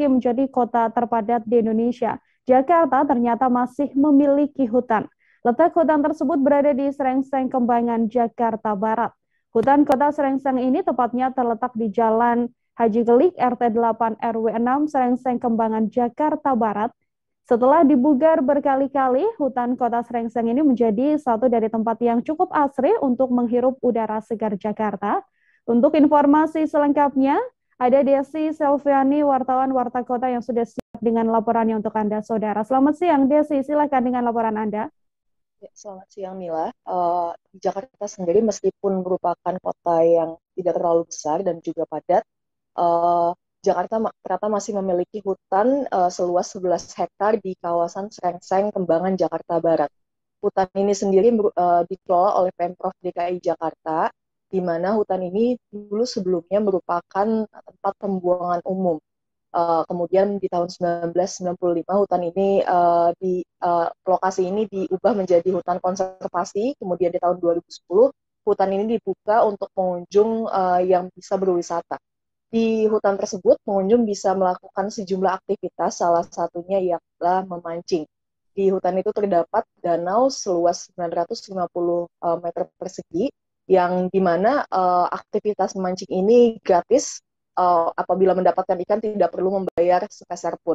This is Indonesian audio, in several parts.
meski menjadi kota terpadat di Indonesia, Jakarta ternyata masih memiliki hutan. Letak hutan tersebut berada di Srengseng Kembangan, Jakarta Barat. Hutan kota Srengseng ini tepatnya terletak di Jalan Haji Gelik RT 8 RW 6 Srengseng Kembangan, Jakarta Barat. Setelah dibugar berkali-kali, hutan kota Srengseng ini menjadi satu dari tempat yang cukup asri untuk menghirup udara segar Jakarta. Untuk informasi selengkapnya, ada Desi Selviani, wartawan Warta Kota yang sudah siap dengan laporannya untuk Anda, Saudara. Selamat siang, Desi. Silakan dengan laporan Anda. Ya, selamat siang, Mila. Jakarta sendiri meskipun merupakan kota yang tidak terlalu besar dan juga padat, Jakarta ternyata masih memiliki hutan seluas 11 hektar di kawasan Srengseng, Kembangan, Jakarta Barat. Hutan ini sendiri dikelola oleh Pemprov DKI Jakarta, di mana hutan ini dulu sebelumnya merupakan tempat pembuangan umum. Kemudian di tahun 1995 hutan ini lokasi ini diubah menjadi hutan konservasi. Kemudian di tahun 2010 hutan ini dibuka untuk pengunjung yang bisa berwisata. Di hutan tersebut, pengunjung bisa melakukan sejumlah aktivitas, salah satunya ialah memancing. Di hutan itu terdapat danau seluas 950 meter persegi, yang dimana aktivitas memancing ini gratis. Apabila mendapatkan ikan tidak perlu membayar sepeser pun.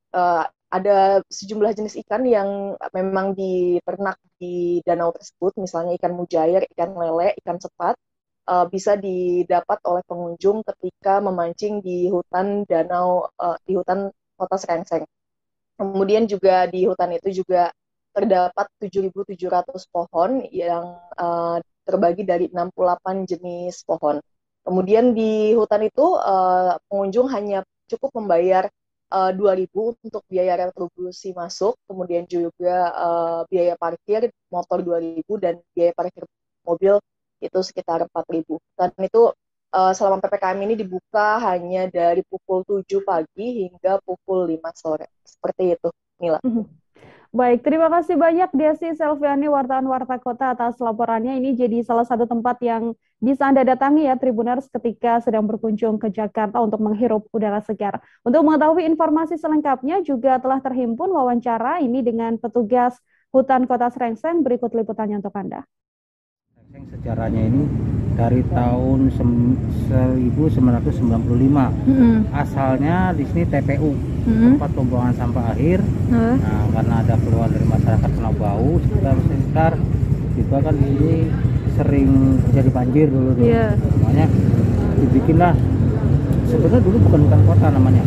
Ada sejumlah jenis ikan yang memang diternak di danau tersebut, misalnya ikan mujair, ikan lele, ikan sepat, bisa didapat oleh pengunjung ketika memancing di hutan di hutan kota Srengseng. Kemudian juga di hutan itu juga terdapat 7.700 pohon yang terbagi dari 68 jenis pohon. Kemudian di hutan itu pengunjung hanya cukup membayar 2.000 untuk biaya retribusi masuk, kemudian juga biaya parkir motor 2.000 dan biaya parkir mobil itu sekitar 4.000. Dan itu selama PPKM ini dibuka hanya dari pukul 7 pagi hingga pukul 5 sore. Seperti itu, Mila. Baik, terima kasih banyak Desi Selviani, wartawan Warta Kota atas laporannya. Ini jadi salah satu tempat yang bisa Anda datangi ya, Tribuners, ketika sedang berkunjung ke Jakarta untuk menghirup udara segar. Untuk mengetahui informasi selengkapnya juga telah terhimpun wawancara ini dengan petugas Hutan Kota Srengseng. Berikut liputannya untuk Anda. Sejarahnya ini dari tahun 1995. Asalnya di sini TPU, tempat pembuangan sampah akhir. Nah, karena ada keluhan dari masyarakat kena bau sekitar juga kan ini sering terjadi banjir dulu. Makanya dibikinlah, sebenarnya dulu bukan hutan kota namanya.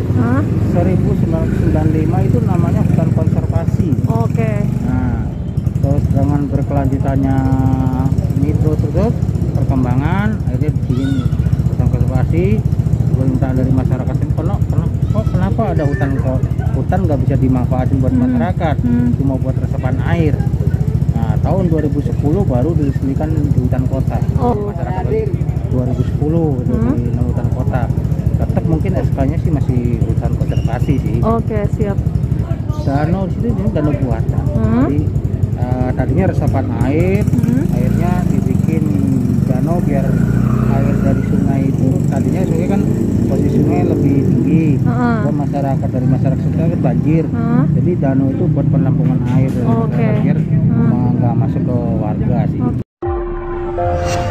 1995 itu namanya hutan konservasi. Nah, terus dengan berkelanjutannya terus perkembangan akhirnya dibikin hutan konservasi. Permintaan dari masyarakat ini kenapa ada hutan nggak bisa dimanfaatin buat masyarakat, cuma buat resapan air. Nah, tahun 2010 baru diresmikan di hutan kota. Masyarakat 2010 itu di hutan kota. Tetap mungkin SK-nya sih masih hutan konservasi sih. Siap. Danau di situ danau buatan. Jadi tadinya resapan air, airnya dibikin danau biar air dari sungai itu, tadinya sungai kan posisi sungai lebih tinggi, dan dari masyarakat sekitar kan banjir, jadi danau itu buat penampungan air biar nggak masuk ke warga sih.